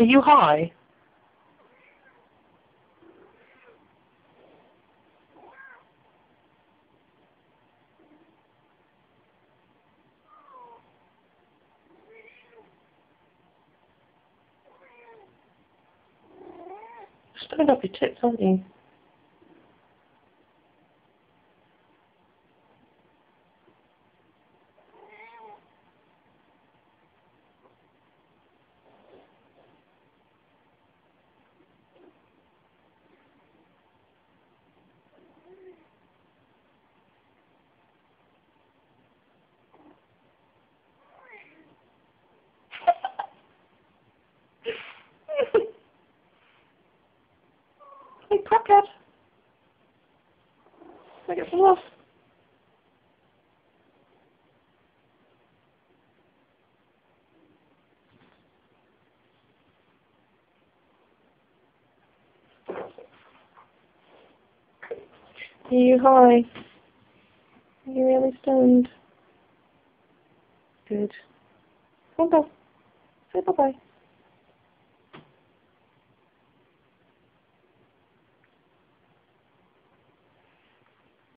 you high? Stirring up your tits, aren't you? Hey, crackhead! Can I get some love? Are you high? Are you really stoned? Good. Come on, go. Say bye-bye.